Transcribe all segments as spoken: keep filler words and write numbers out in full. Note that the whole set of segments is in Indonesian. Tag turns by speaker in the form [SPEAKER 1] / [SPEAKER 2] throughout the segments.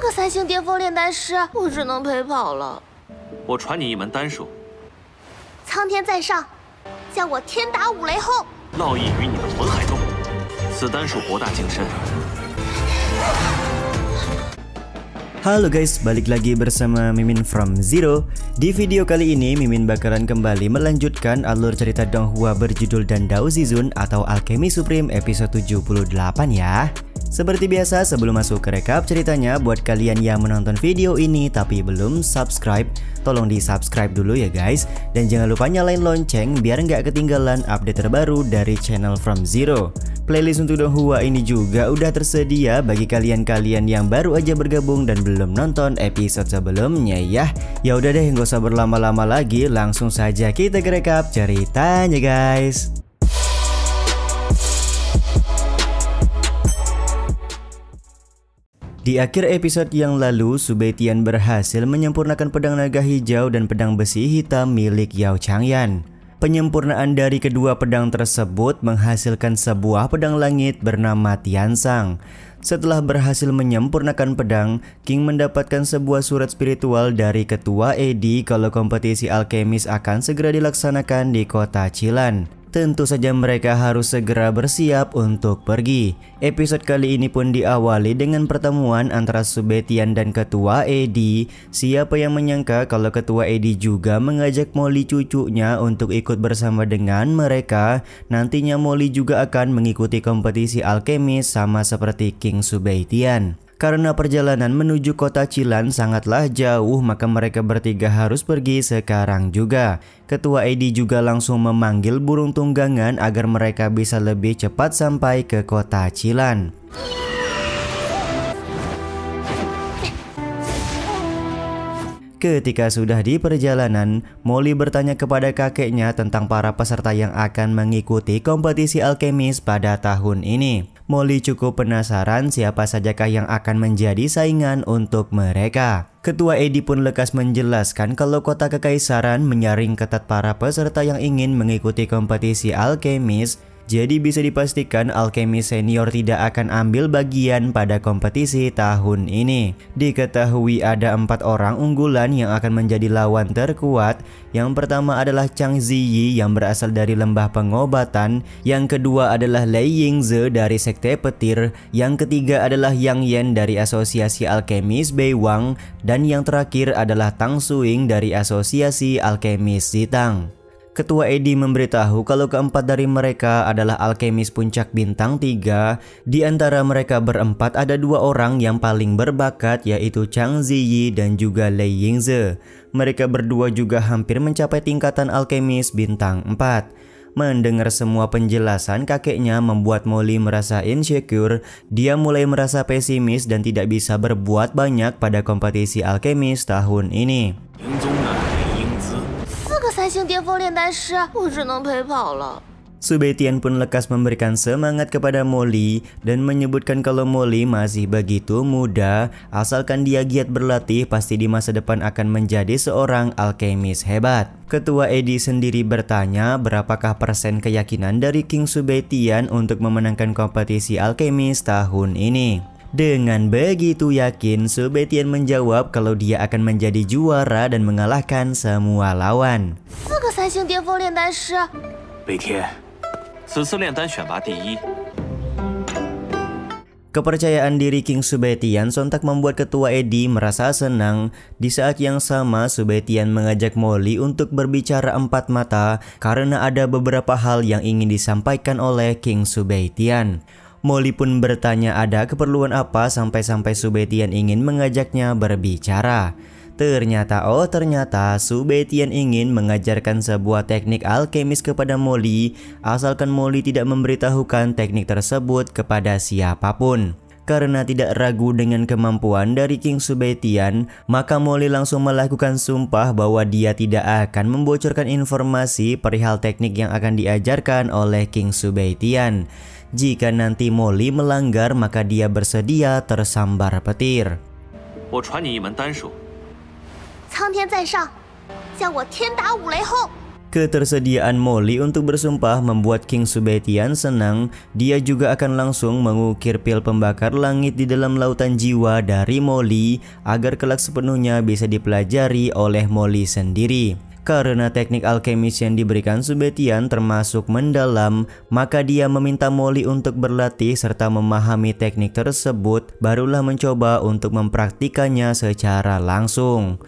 [SPEAKER 1] 个三星巅峰炼丹师，我只能陪跑了。
[SPEAKER 2] 我传你一门丹术，
[SPEAKER 1] 苍天在上，叫我天打五雷轰。
[SPEAKER 2] 烙印于你的魂海中。此丹术博大精深。
[SPEAKER 3] Halo guys, balik lagi bersama Mimin from Zero. Di video kali ini Mimin bakalan kembali melanjutkan alur cerita Donghua berjudul Dandao Zizun atau Alchemy Supreme episode tujuh puluh delapan ya. Seperti biasa sebelum masuk ke rekap ceritanya, buat kalian yang menonton video ini tapi belum subscribe, tolong di subscribe dulu ya guys. Dan jangan lupa nyalain lonceng biar nggak ketinggalan update terbaru dari channel From Zero. Playlist untuk Donghua ini juga udah tersedia bagi kalian-kalian yang baru aja bergabung dan belum nonton episode sebelumnya ya. Ya udah deh, nggak usah berlama-lama lagi, langsung saja kita ke rekap ceritanya guys. Di akhir episode yang lalu, Subei Tian berhasil menyempurnakan pedang naga hijau dan pedang besi hitam milik Yao Changyan. Penyempurnaan dari kedua pedang tersebut menghasilkan sebuah pedang langit bernama Tiansang. Setelah berhasil menyempurnakan pedang, King mendapatkan sebuah surat spiritual dari ketua Edi kalau kompetisi alkemis akan segera dilaksanakan di kota Chilan. Tentu saja mereka harus segera bersiap untuk pergi. Episode kali ini pun diawali dengan pertemuan antara Subei Tian dan ketua Edi. Siapa yang menyangka kalau ketua Edi juga mengajak Molly cucunya untuk ikut bersama dengan mereka. Nantinya Molly juga akan mengikuti kompetisi alkemis sama seperti King Subei Tian. Karena perjalanan menuju kota Chilan sangatlah jauh, maka mereka bertiga harus pergi sekarang juga. Ketua Edi juga langsung memanggil burung tunggangan agar mereka bisa lebih cepat sampai ke kota Chilan. Ketika sudah di perjalanan, Molly bertanya kepada kakeknya tentang para peserta yang akan mengikuti kompetisi alkemis pada tahun ini. Molly cukup penasaran siapa sajakah yang akan menjadi saingan untuk mereka. Ketua Edi pun lekas menjelaskan kalau kota kekaisaran menyaring ketat para peserta yang ingin mengikuti kompetisi alkemis. Jadi bisa dipastikan alkemis senior tidak akan ambil bagian pada kompetisi tahun ini. Diketahui ada empat orang unggulan yang akan menjadi lawan terkuat. Yang pertama adalah Chang Ziyi yang berasal dari lembah pengobatan. Yang kedua adalah Lei Yingze dari sekte petir. Yang ketiga adalah Yang Yan dari asosiasi alkemis Beiwang. Dan yang terakhir adalah Tang Suing dari asosiasi alkemis Zitang. Ketua Edi memberitahu kalau keempat dari mereka adalah alkemis puncak bintang tiga. Di antara mereka berempat ada dua orang yang paling berbakat, yaitu Chang Ziyi dan juga Lei Yingze. Mereka berdua juga hampir mencapai tingkatan alkemis bintang empat. Mendengar semua penjelasan kakeknya membuat Molly merasa insecure. Dia mulai merasa pesimis dan tidak bisa berbuat banyak pada kompetisi alkemis tahun ini. Subei Tian pun lekas memberikan semangat kepada Molly dan menyebutkan kalau Molly masih begitu muda, asalkan dia giat berlatih pasti di masa depan akan menjadi seorang alkemis hebat. Ketua Edi sendiri bertanya berapakah persen keyakinan dari King Subei Tian untuk memenangkan kompetisi alkemis tahun ini. Dengan begitu yakin, Subei Tian menjawab kalau dia akan menjadi juara dan mengalahkan semua lawan. Kepercayaan diri King Subei Tian sontak membuat ketua Edi merasa senang. Di saat yang sama, Subei Tian mengajak Molly untuk berbicara empat mata karena ada beberapa hal yang ingin disampaikan oleh King Subei Tian. Molly pun bertanya ada keperluan apa sampai-sampai Subei Tian ingin mengajaknya berbicara. Ternyata oh ternyata Subei Tian ingin mengajarkan sebuah teknik alkemis kepada Molly, asalkan Molly tidak memberitahukan teknik tersebut kepada siapapun. Karena tidak ragu dengan kemampuan dari King Subei Tian, maka Molly langsung melakukan sumpah bahwa dia tidak akan membocorkan informasi perihal teknik yang akan diajarkan oleh King Subei Tian. Jika nanti Molly melanggar, maka dia bersedia tersambar petir. Ketersediaan Molly untuk bersumpah membuat King Subetian senang. Dia juga akan langsung mengukir pil pembakar langit di dalam lautan jiwa dari Molly agar kelak sepenuhnya bisa dipelajari oleh Molly sendiri. Karena teknik alkemis yang diberikan Subetian termasuk mendalam, maka dia meminta Molly untuk berlatih serta memahami teknik tersebut, barulah mencoba untuk mempraktikannya secara langsung.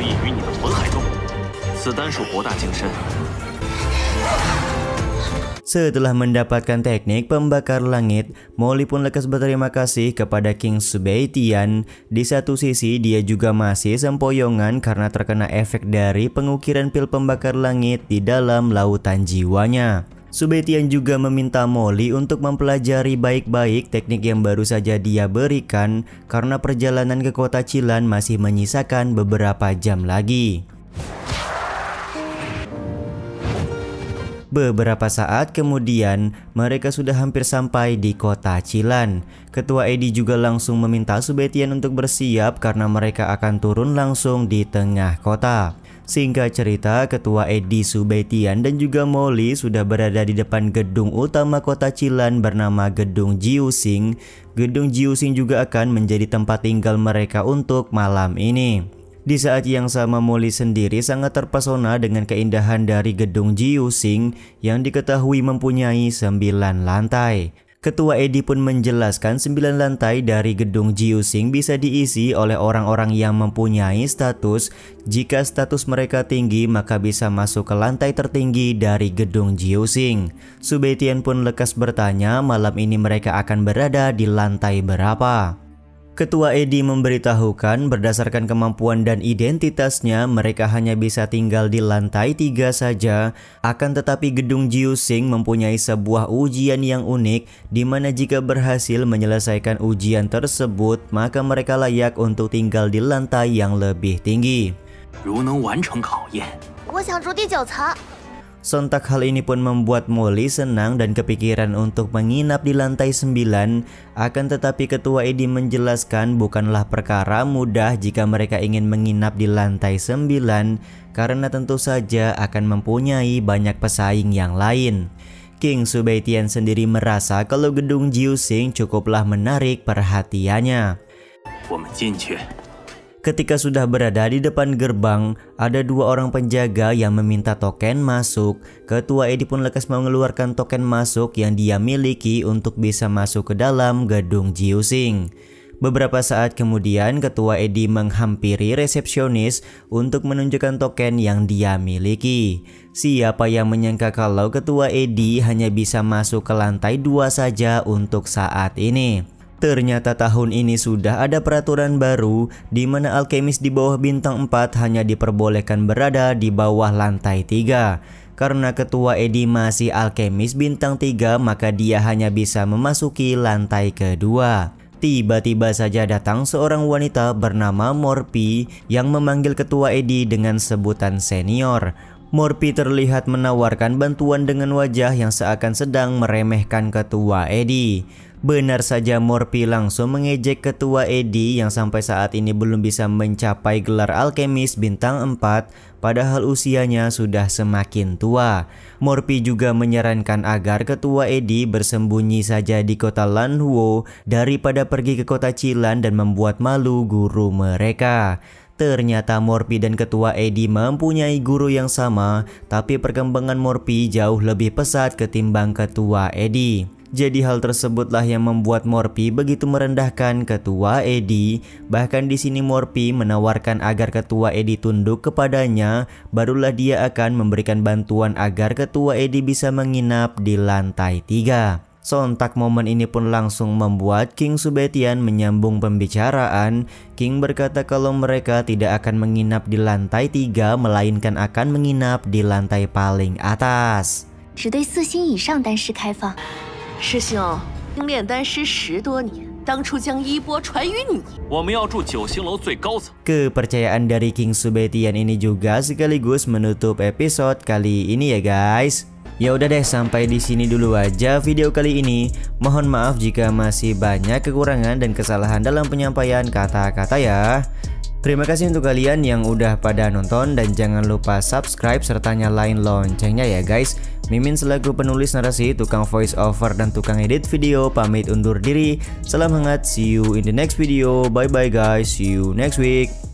[SPEAKER 3] Setelah mendapatkan teknik pembakar langit, Molly pun lekas berterima kasih kepada King Subetian. Di satu sisi dia juga masih sempoyongan karena terkena efek dari pengukiran pil pembakar langit di dalam lautan jiwanya. Subetian juga meminta Molly untuk mempelajari baik-baik teknik yang baru saja dia berikan karena perjalanan ke kota Cilan masih menyisakan beberapa jam lagi. Beberapa saat kemudian, mereka sudah hampir sampai di kota Cilan. Ketua Edi juga langsung meminta Subetian untuk bersiap karena mereka akan turun langsung di tengah kota. Singkat cerita, Ketua Edi, Subetian dan juga Molly sudah berada di depan gedung utama kota Cilan bernama Gedung Jiusing. Gedung Jiusing juga akan menjadi tempat tinggal mereka untuk malam ini. Di saat yang sama Molly sendiri sangat terpesona dengan keindahan dari gedung Jiusing yang diketahui mempunyai sembilan lantai. Ketua Edi pun menjelaskan sembilan lantai dari gedung Jiusing bisa diisi oleh orang-orang yang mempunyai status. Jika status mereka tinggi maka bisa masuk ke lantai tertinggi dari gedung Jiusing. Subetian pun lekas bertanya malam ini mereka akan berada di lantai berapa. Ketua Edi memberitahukan berdasarkan kemampuan dan identitasnya mereka hanya bisa tinggal di lantai tiga saja. Akan tetapi gedung Jiusing mempunyai sebuah ujian yang unik di mana jika berhasil menyelesaikan ujian tersebut maka mereka layak untuk tinggal di lantai yang lebih tinggi. Sontak hal ini pun membuat Molly senang dan kepikiran untuk menginap di lantai sembilan. Akan tetapi Ketua Edi menjelaskan bukanlah perkara mudah jika mereka ingin menginap di lantai sembilan karena tentu saja akan mempunyai banyak pesaing yang lain. King Subetian sendiri merasa kalau gedung Jiusing cukuplah menarik perhatiannya. Ketika sudah berada di depan gerbang, ada dua orang penjaga yang meminta token masuk. Ketua Edi pun lekas mengeluarkan token masuk yang dia miliki untuk bisa masuk ke dalam gedung Jiusing. Beberapa saat kemudian, Ketua Edi menghampiri resepsionis untuk menunjukkan token yang dia miliki. Siapa yang menyangka kalau Ketua Edi hanya bisa masuk ke lantai dua saja untuk saat ini. Ternyata tahun ini sudah ada peraturan baru di mana alkemis di bawah bintang empat hanya diperbolehkan berada di bawah lantai tiga. Karena Ketua Edi masih alkemis bintang tiga maka dia hanya bisa memasuki lantai kedua. Tiba-tiba saja datang seorang wanita bernama Morpy yang memanggil Ketua Edi dengan sebutan senior. Morpy terlihat menawarkan bantuan dengan wajah yang seakan sedang meremehkan Ketua Edi. Benar saja Morpy langsung mengejek Ketua Edi yang sampai saat ini belum bisa mencapai gelar alkemis bintang empat padahal usianya sudah semakin tua. Morpy juga menyarankan agar Ketua Edi bersembunyi saja di kota Lanhuo daripada pergi ke kota Cilan dan membuat malu guru mereka. Ternyata Morpy dan Ketua Edi mempunyai guru yang sama, tapi perkembangan Morpy jauh lebih pesat ketimbang Ketua Edi. Jadi hal tersebutlah yang membuat Morpy begitu merendahkan Ketua Edi. Bahkan di sini Morpy menawarkan agar Ketua Edi tunduk kepadanya, barulah dia akan memberikan bantuan agar Ketua Edi bisa menginap di lantai tiga. Sontak momen ini pun langsung membuat King Subetian menyambung pembicaraan. King berkata kalau mereka tidak akan menginap di lantai tiga melainkan akan menginap di lantai paling atas.
[SPEAKER 4] 师兄，精炼丹师十多年，当初将衣钵传于你。
[SPEAKER 2] 我们要住九星楼最高层。
[SPEAKER 3] Kepercayaan dari King Subetian ini juga sekaligus menutup episode kali ini ya guys. Ya udah deh, sampai di sini dulu aja video kali ini. Mohon maaf jika masih banyak kekurangan dan kesalahan dalam penyampaian kata-kata ya. Terima kasih untuk kalian yang udah pada nonton dan jangan lupa subscribe serta nyalain loncengnya ya guys. Mimin selaku penulis narasi, tukang voice over dan tukang edit video pamit undur diri. Salam hangat, see you in the next video. Bye bye guys, see you next week.